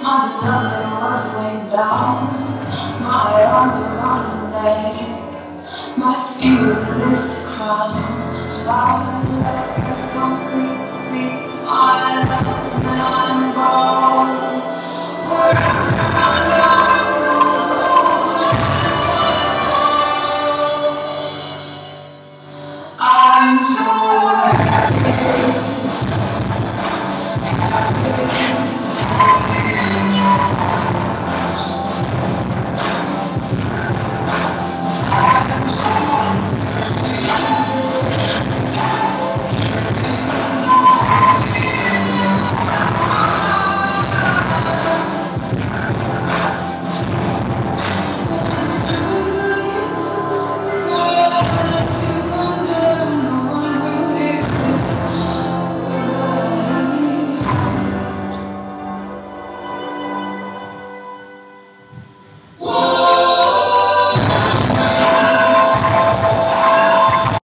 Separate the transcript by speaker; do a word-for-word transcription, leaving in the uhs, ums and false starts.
Speaker 1: My beloved was way down, my arms around her neck, my fingers list a crown. Our love is concrete feet.